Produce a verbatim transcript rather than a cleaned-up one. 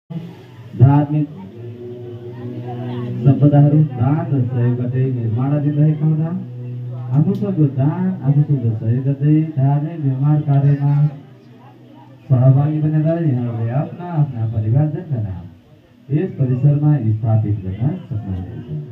धार्मिक सम्पदाहरू दान र सहयोग गर्दै निर्माणाधीन रहेका हुँदा आफूसँग दान आफूसँग सहयोग गर्दै धार्मिक निर्माण कार्यमा सहभागी बनेर यहाँहरूले आफ्ना आफ्ना परिवारजनका नाम यस परिसरमा स्थापित गर्न सक्नुहुनेछ।